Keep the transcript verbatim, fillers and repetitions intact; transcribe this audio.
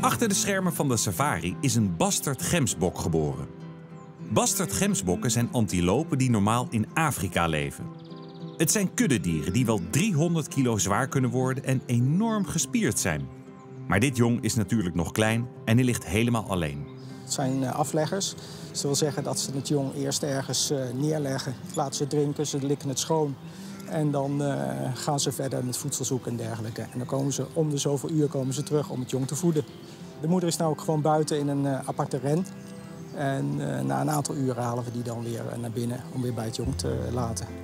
Achter de schermen van de safari is een basterd-gemsbok geboren. Basterd-gemsbokken zijn antilopen die normaal in Afrika leven. Het zijn kuddedieren die wel driehonderd kilo zwaar kunnen worden en enorm gespierd zijn. Maar dit jong is natuurlijk nog klein en hij ligt helemaal alleen. Het zijn uh, afleggers. Dat wil zeggen dat ze het jong eerst ergens uh, neerleggen. Laten ze drinken, ze likken het schoon. En dan uh, gaan ze verder met voedsel zoeken en dergelijke. En dan komen ze om de zoveel uur komen ze terug om het jong te voeden. De moeder is nou ook gewoon buiten in een uh, aparte ren. En uh, na een aantal uren halen we die dan weer uh, naar binnen om weer bij het jong te laten.